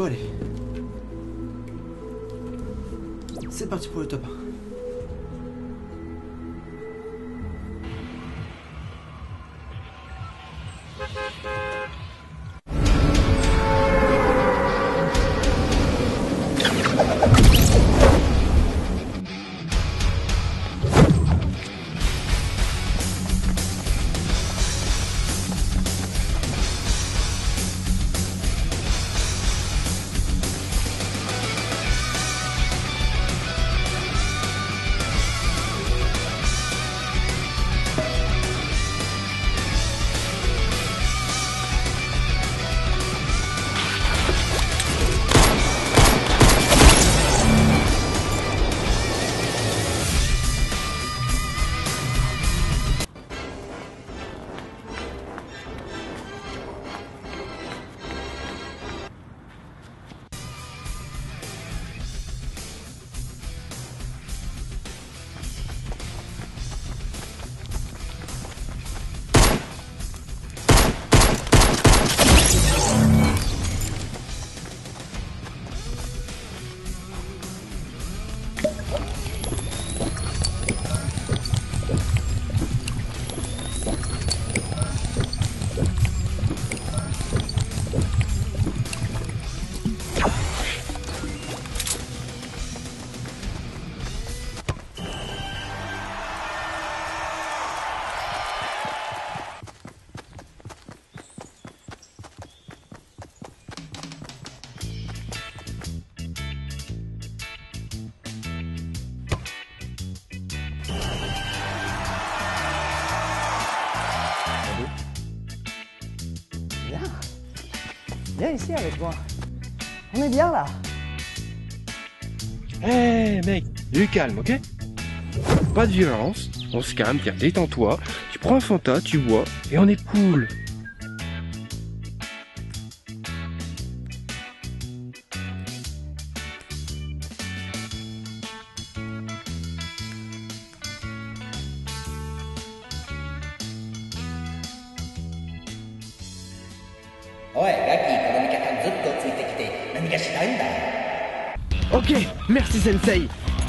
Bon allez. C'est parti pour le top 1. Viens ici avec moi. On est bien là. Hé mec, du calme, ok? Pas de violence, on se calme, tiens, détends-toi, tu prends un Fanta, tu bois, et on est cool. Ok, merci Sensei.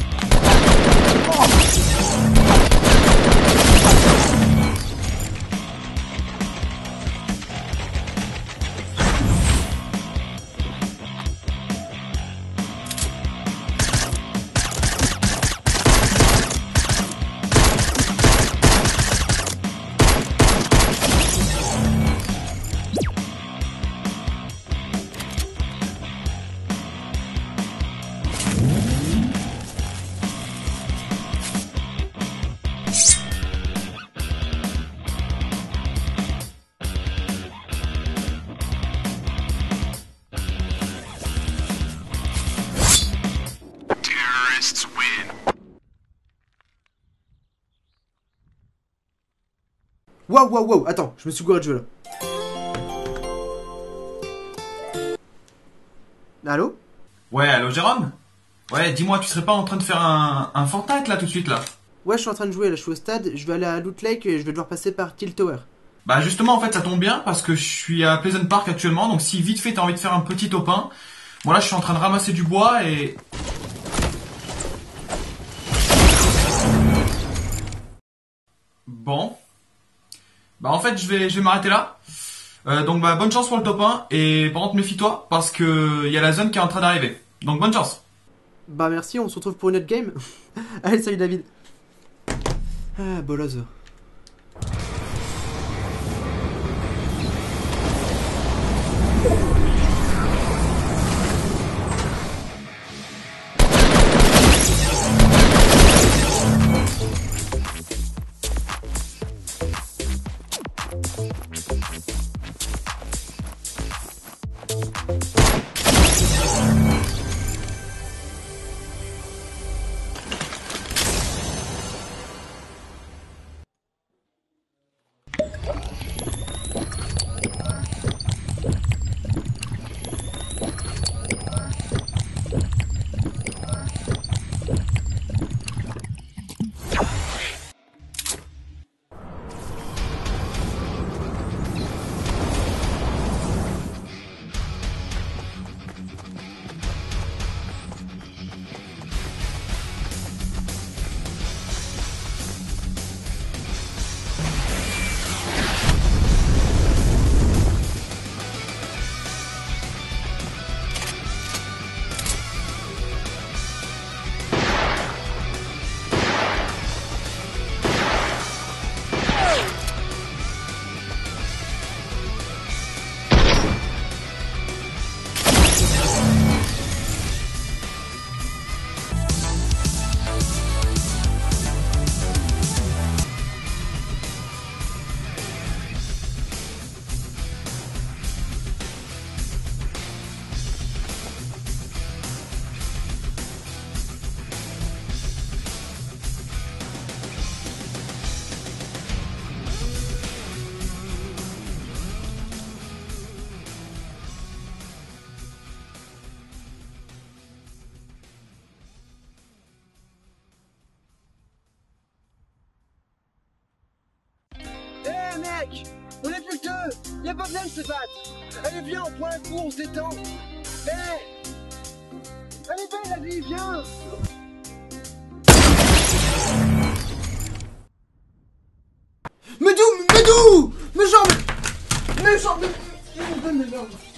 Waouh, waouh, waouh, attends, je me suis gouré de jeu là. Allô? Ouais, allô Jérôme? Ouais, dis-moi, tu serais pas en train de faire un Fortnite là tout de suite là? Ouais, je suis en train de jouer là, je suis au stade, je vais aller à Loot Lake et je vais devoir passer par Tilt Tower. Bah justement en fait ça tombe bien parce que je suis à Pleasant Park actuellement, donc si vite fait t'as envie de faire un petit top 1, bon là je suis en train de ramasser du bois et... Bon. Bah en fait je vais m'arrêter là. Donc bah bonne chance pour le top 1 et par contre méfie-toi parce que y a la zone qui est en train d'arriver. Donc bonne chance. Bah merci, on se retrouve pour une autre game. Allez, salut David. Ah, bolos. 5. On est plus que 2. Y'a pas besoin de se battre. Allez, viens, on prend un coup, on se détend. Allez, belle la vie, viens. Mais d'où? Mes jambes! Mes jambes!